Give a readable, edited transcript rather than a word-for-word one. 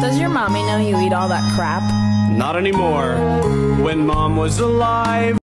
Does your mommy know you eat all that crap? Not anymore. When Mom was alive.